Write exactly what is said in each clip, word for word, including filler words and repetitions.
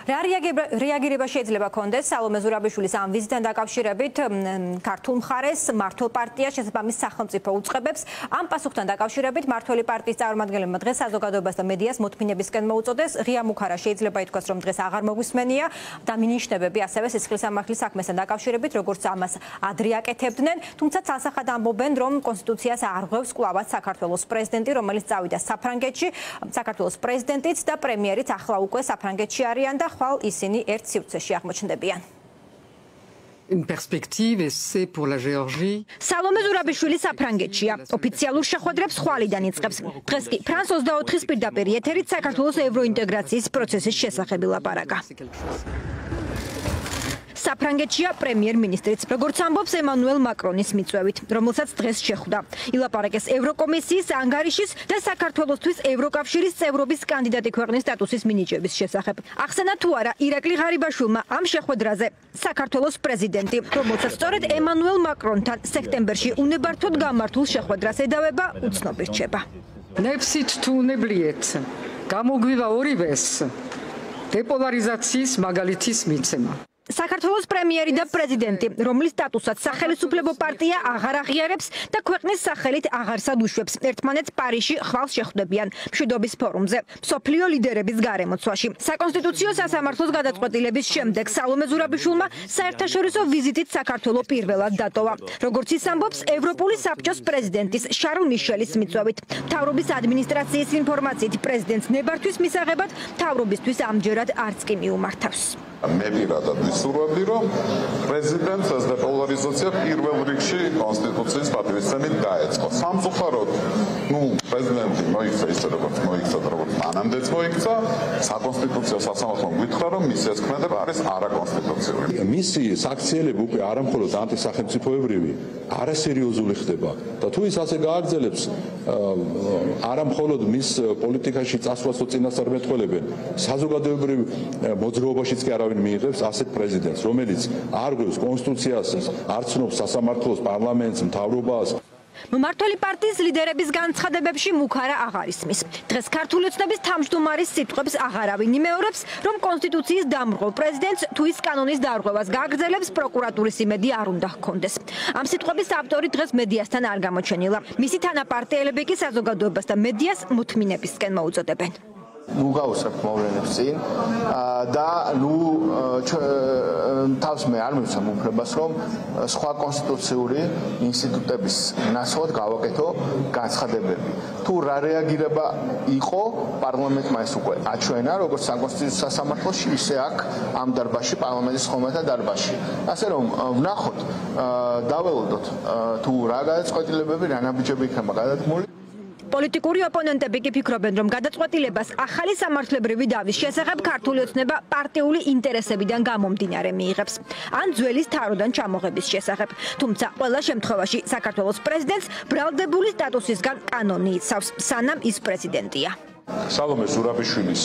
რა რეაგირება შეიძლება კონდეს სალომე ზურაბიშვილის ამ ვიზიტთან დაკავშირებით ქართულ მხარეს, მართლ პარტიას, შესაბამის სახელმწიფო უწყებებს, ამ პასუხთან დაკავშირებით მართველი პარტიის წარმომადგენლებმა დღეს საზოგადოებას და მედიას მოთმინებისკენ მოუწოდეს. ღია მუხარა შეიძლება ითქვას, რომ დღეს აღარ მოგვისმენია და მინიშნებები ასევე სისხლის სამართლის საქმესთან დაკავშირებით, როგორც ამას ადრე აკეთებდნენ, თუმცა ცალსახად ამბობენ, რომ კონსტიტუციას არ ღვევს კვლავაც საქართველოს პრეზიდენტი, რომელიც წავიდა საფრანგეთში, საქართველოს პრეზიდენტიც და პრემიერიც ახლა უკვე საფრანგეთში არიან და ხვალ ისინი ერთ სივრცეში აღმოჩნდებიან. Une perspective et c'est pour la Géorgie. Salome Zurabiშვილი საფრანგეთშია. ოფიციალურ შეხვედრებს ხვალიდან იწყებს. დღეს კი ფრანს ოცდაოთხის პირდაპირ ეთერით საქართველოს ევროინტეგრაციის პროცესის შესახებ ილაპარაკა. საფრანგეთშია პრემიერ-მინისტრიც, როგორც ამბობს ემანუელ მაკრონის მიწვევით, რომელსაც დღეს შეხვდა. ილაპარაკეს ევროკომისიის, ანგარიშის და საქართველოსთვის ევროკავშირის წევრობის კანდიდატი ქვეყნის სტატუსის მინიჭების შესახებ. ახსენა თუ არა ირაკლი ღარიბაშვილმა ამ შეხვედრაზე საქართველოს პრეზიდენტი, რომელსაც სწორედ ემანუელ მაკრონთან სექტემბერში უნებართვოდ გამართულ შეხვედრას ედავება, უცნობი რჩება. ნებსით თუ უნებლიეთ, გამოგვივა ორივეს დეპოლარიზაციის მაგალითის მიცემა. საქართველოს პრემიერი და პრეზიდენტი, რომლის სტატუსაც სახელმწიფო პარტია აღარ აღიარებს და ქვეყნის სახელით აღარსად უშვებს, ერთმანეთს პარიზში ხვალ შეხვდებიან მშვიდობის ფორუმზე, მსოფლიო ლიდერების გარემოცვაში. საკონსტიტუციო სასამართლოს გადაწყვეტილების შემდეგ სალომე ზურაბიშვილმა საერთაშორისო ვიზიტით საქართველო პირველად დატოვა. როგორც ის ამბობს, ევროპული საბჭოს პრეზიდენტის შარლ მიშელის მიწვევით, მთავრობის ადმინისტრაციის ინფორმაციით პრეზიდენტს ნებართვის მისაღებად მთავრობისთვის ამჯერად არც კი მიუმართავს. მე პირადად ვისურვებდი, რომ პრეზიდენტს ეს დეპოლარიზაცია პირველ რიგში კონსტიტუციის პატივისცემით დაეწყო. სამწუხაროდ, ნუ პრეზიდენტი მოიქცა ისე როგორც მოიქცა, როგორც მანამდეც მოიქცა, საკონსტიტუციო სასამართლომ გითხრა, რომ მის ეს ქმედება არის არაკონსტიტუციური. მისი საქციელება უკვე არა მხოლოდ ანტისახელმწიფოებრივი, არასერიოზული ხდება და თუ ის ასე გააგრძელებს, არა მხოლოდ მის პოლიტიკაში წასვლას წინასწარ მეტყველებენ, საზოგადოებრივ მოძრაობაშიც კი არა მიიღებს ასეთ პრეზიდენტს, რომელიც არ გვევს კონსტიტუციას, არ ცნობს სასამართლოს, პარლამენტს, მთავრობას. მმართველი პარტიის ლიდერების განცხადებებში მუხარა აღარ ისმის. დღეს ქართული ოცნების თავმჯდომარის სიტყვებს აღარავინ იმეორებს, რომ კონსტიტუციის დამრღვევ პრეზიდენტს თუ ის კანონის დარღვევას გააგრძელებს, პროკურატურის იმედი არ უნდა ჰქონდეს. ამ სიტყვების ავტორი დღეს მედიასთან არ გამოჩენილა. მისი თანაპარტიელები კი საზოგადოებას და მედიას მოთმინებისკენ მოუწოდებენ. ნუ გავუსწრებთ მოვლენებს წინ და ნუ თავს მე არ მივცემ უფლებას, რომ სხვა კონსტიტუციური ინსტიტუტების ნაცვლად გავაკეთო განცხადებები. თუ რა რეაგირება იყო, პარლამენტმა ეს უკვე აჩვენა, როგორც საკონსტიტუციო სასამართლოში, ისე აქ ამ დარბაზში, პარლამენტის ხელმოწერთა დარბაზში. ასე რომ ვნახოთ, დაველოდოთ თუ რა გადაწყვეტილებები, რა ნაბიჯები იქნება გადადგმული. პოლიტიკური ოპონენტები კი ფიქრობენ, რომ გადაწყვეტილებას ახალი სამართლებრივი დავის შესახებ ქართული ოცნება პარტიული ინტერესებიდან გამომდინარე მიიღებს, ან ძველი თაროდან ჩამოღების შესახებ. თუმცა ყველა შემთხვევაში საქართველოს პრეზიდენტს ბრალდებული სტატუსისგან კანონი იცავს, სანამ ის პრეზიდენტია. სალომე ზურაბიშვილის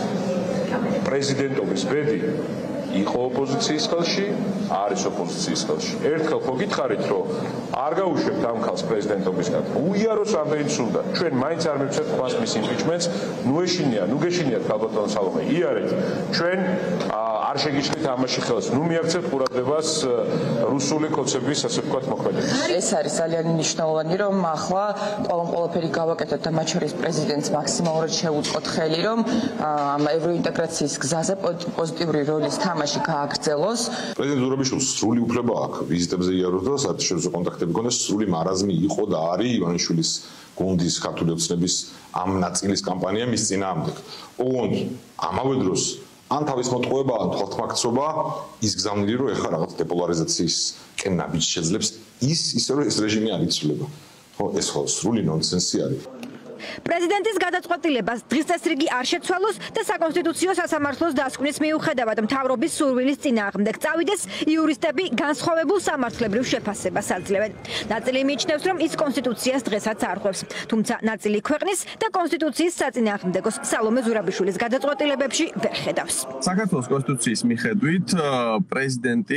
პრეზიდენტობის ბედი იყო ოპოზიციის ხელში, არის ოპოზიციის ხელში. ერთხელ ხო გითხარით, რომ არ გაუშვებთ ამ ქალს პრეზიდენტობისგან. უიაროს რამდენი სურდა. ჩვენ მაინც არ მივცეთ ხმას მის იმპიჩმენტს. ნუ ეშინია, ნუ გეშინიათ ქალბატონ სალომე. იარეთ. ჩვენ არ შეგიჩნით ამაში ხელს. ნუ მიაქცევთ ყურადღებას რუსული კოცების, ასე ვთქვათ, მოქმედებას. ეს არის ძალიან მნიშვნელოვანი, რომ ახლა ყველამ ყველაფერი გავაკეთოთ და მათ შორის პრეზიდენტს მაქსიმალურად შეუწყოთ ხელი, რომ ამ ევროინტეგრაციის გზაზე პოზიტიური როლის თამაში გააგრძელოს. პრეზიდენტ ზურაბიშვილს სრული უფლება აქვს ვიზიტებზე იაროს და საერთაშორისო კონტაქტები გქონდეს, სრული მარაზმი იყო და არის ივანიშვილის გუნდის ქართული ოცნების ამ ნაწილის კამპანია მის წინააღმდეგ. ოღონდ ამავე დროს ან თავის მოტყუება, ან თვალთმაქცობა ის გზავნილი, რომ ეხლა რაღაც დეპოლარიზაციის კენ ნაბიჯს შეძლებს, ის ისე რომ ეს რეჟიმი არ იცვლება. ხო, ეს ხო სრული ნონსენსი არის. პრეზიდენტის გადაწყვეტილებას დღის წესრიგი არ შეცვალოს და საკონსტიტუციო სასამართლოს დასკვნის მიუხედავად მთავრობის სურვილის წინააღმდეგ წავიდეს, იურისტები განსხვავებულ სამართლებრივ შეფასებას აძლევენ. ნაწილი მიიჩნევს, რომ ის კონსტიტუციას დღესაც არ ღვევს, თუმცა ნაწილი ქვეყნის და კონსტიტუციის საწინააღმდეგოს სალომე ზურაბიშვილის გადაწყვეტილებებში ვერ ხედავს. საქართველოს კონსტიტუციის მიხედვით პრეზიდენტი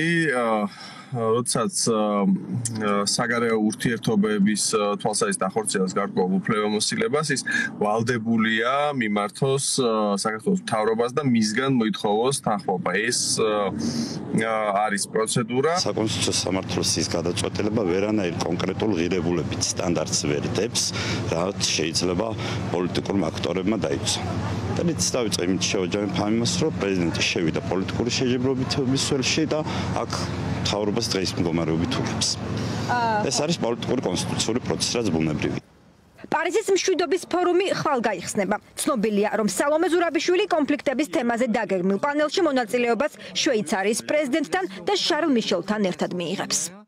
როდესაც საგარეო ურთიერთობების თვალსაზრისით ახორციელებს გარკვეულ უფლებამოსილებას, მთავრობას ის ვალდებულია მიმართოს საქართველოს მთავრობას და მისგან მოითხოვოს თანხმობა. ეს არის პროცედურა. საკონსტიტუციო სამართლის ის გადაწყვეტილება ვერანაირ კონკრეტულ ღირებულებით სტანდარტს ვერ დებს, რაც შეიძლება პოლიტიკურმა აქტორებმა დაიცვან. და მით დავიწყე იმით შევაჯამებ ამას, რომ პრეზიდენტი შევიდა პოლიტიკური შეჯიბრებების სფეროში და აქ მთავრობას დღის მდგომარეობით უგებს. ეს არის პოლიტიკური კონსტიტუციური პროცესი, რაც ბუნებრივია. პარიზის მშვიდობის ფორუმი ხვალ გაიხსნება. ცნობილია, რომ სალომე ზურაბიშვილი კონფლიქტების თემაზე დაგეგმილ პანელში მონაწილეობას შვეიცარიის პრეზიდენტთან და შარლ მიშელთან ერთად მიიღებს.